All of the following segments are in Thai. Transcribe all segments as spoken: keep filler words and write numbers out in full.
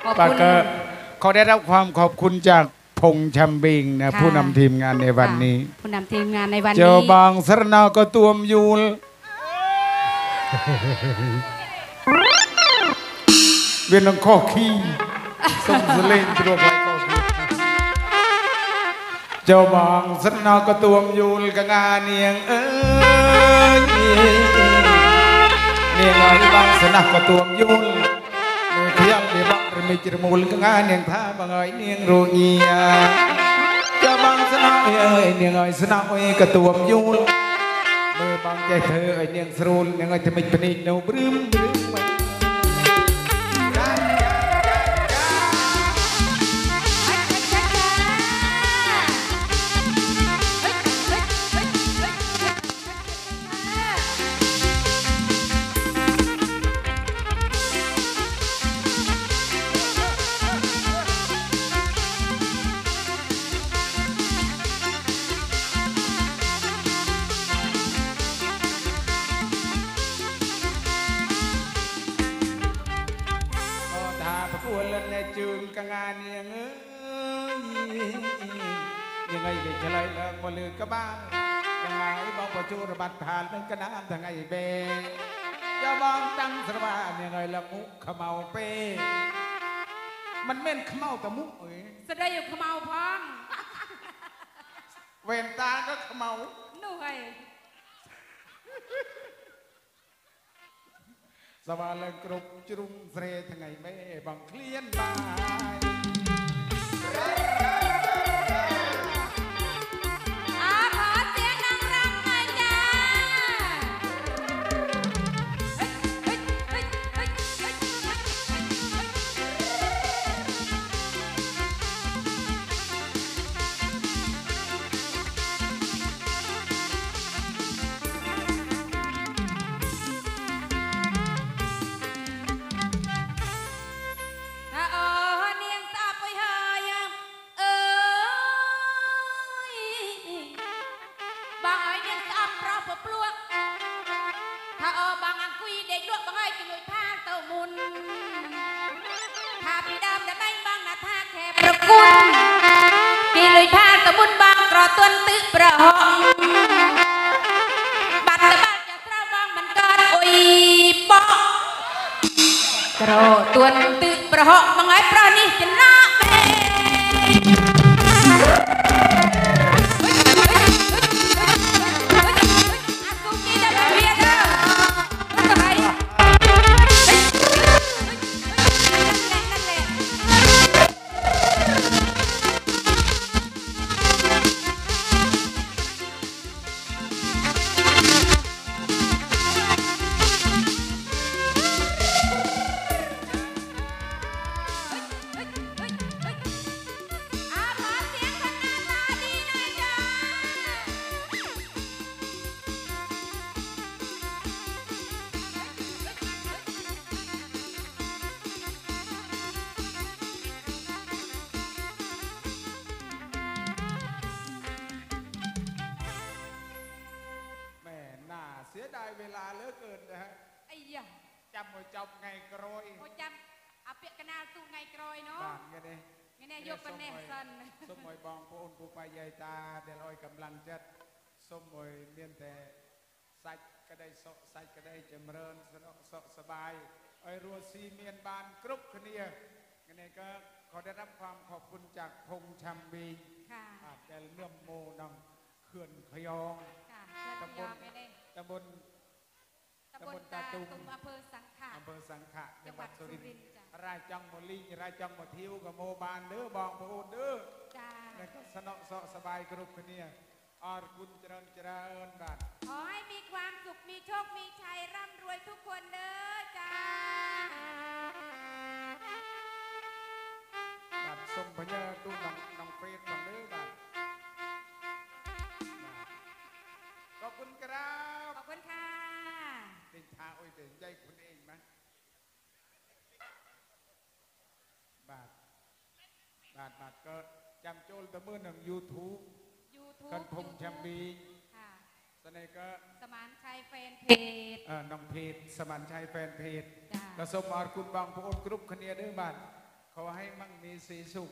ปากก็เขาได้รับความขอบคุณจากพงษ์ชำบิงนะผู้นำทีมงานในวันนี้ผู้นำทีมงานในวันนี้เจ้าบางสรณาก็ตวมยูลเวียนองข้อขี้สมสเลงตัวไปข้อขี้เจ้าบางสรณาก็ตวมยูลกงานเนียงเอ้ยเนียงไอ้บางสรณาก็ตวมยูลเที่ยงเดี๋ยวบังไม่จิรมูลกงานเนียงท่าบางไอ้เนียงรูเงียเจ้าบางสรณาเอ้ยเนียงไอ้สรณาเอ้ยก็ตวมยูลเมื่อบางใจเธอไอ้เนียงสรูลเนียงไอ้จะไม่เป็นอีกโนบรึมบรึมจืงกงานยังเอ้ยยังไงเด็กชายเลิกมาลือกระบ้างยังไงบอกว่าจูระบัดผ่านเป็นกระน้ำทางไงเบจะมองตั้งสระบานยังไงละมุกขมเอาเป้มันเม่นขมเอาแต่มุกเอ้ยแสดงอยู่ขมเอาพ้องเวนตาก็ขมเอาหน่วยสวาลกรุบจรุงเสรทางไงแม่บังเคลียนบายอาขอเสียงนางรำหน่อยจ้ากีลุยท่าตะบุญบางกรอตวนตึกประหองบัดตะบัดจะเท้าบางมันก็โอยปอกรอตวนตึกประหองบางไอ้ประนี่จะน่าเบเสียดายเวลาเหลือเกินนะฮะไอ้ยะจำหมดจำไงกรอยโอ้จำอาเปียกนาตูไงกรอยเนาะบางไงเนี่ยไงเนี่ยยกเป็นเนสันสมมติบองปูนปูปายายตาเดี๋ยวลอยกำลังจัดสมมติเมียนแต่ใส่ก็ได้สใส่ก็ได้จำเริญสสบายไอ้รัวซีเมียนบานกรุ๊ปคนนี้ไงเนี่ยก็ขอได้รับความขอบคุณจากพงษ์ชำบีค่ะแต่เนื่อมโมนังเขื่อนขยองตำบลตำบลตำบลตาตุมอำเภอสังขะอำเภอสังขะจังหวัดสุรินทร์รายจังมลีรายจังมทิวกับโมบานเด้อบองโูเด้อแล้วก็สนอสบายกรุ๊ปคนนี้อรคุณเจริญเจริญบัดขอให้มีความสุขมีโชคมีชัยร่ำรวยทุกคนเด้อจ้าบัดสมพญาตู้น้องน้องเฟรดน้องเด้อบัดขอบคุณครับขอบคุณค่ะติงทาโอ้ยเด่นใจคุณเองไหมบาทบาทบาทก็จำโจลตะมือหนึ่งยูทูบกันพงษ์ชำบีสนก็สมานชัยแฟนเพจน้องเพจสมานชัยแฟนเพจกระสมอรคุณบางพระองค์กรุ๊ปคนนี้ด้วยบัตรขอให้มั่งมีสีสุข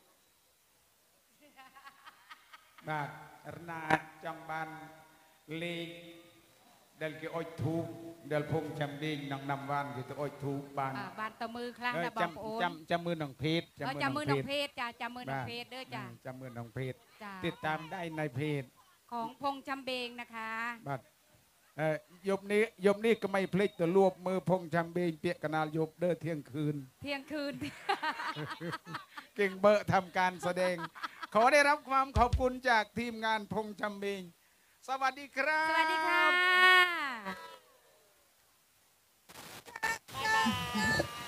บาทรนาจังบันลีเดลกิโอยทูกเดลพงจำดิงนางนำวันกิโอยทูกบานอ่าบานตะมือครั้งเออนะบอกโอนจำจำจำมือหนองเพชรเออจำมือน้องเพชรจ้าจำมือน้องเพชรเด้อจ้าจำมือหนองเพชรจ้าติดตามได้ในเพจของพงจำเบงนะคะบัดเออยบนี้ยบนี้ก็ไม่พลิกตัวรวบมือพงจำเบงเปียกกนาลยบเด้อเที่ยงคืนเที่ยงคืนเก่งเบอร์ทำการแสดง ขอได้รับความขอบคุณจากทีมงานพงจำเบงสวัสดีครับสวัสดีค่ะ